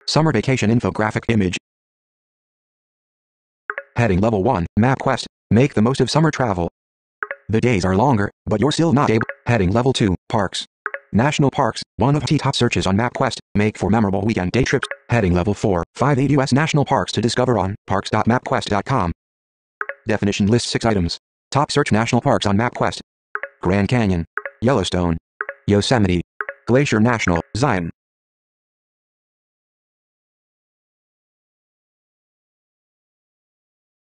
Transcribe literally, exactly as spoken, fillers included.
Summer vacation infographic image. Heading Level one, MapQuest. Make the most of summer travel. The days are longer, but you're still not able. Heading Level two, Parks. National parks, one of the top searches on MapQuest, make for memorable weekend day trips. Heading Level four, five U S national parks to discover on parks dot mapquest dot com. Definition lists six items. Top search national parks on MapQuest. Grand Canyon, Yellowstone, Yosemite, Glacier National, Zion.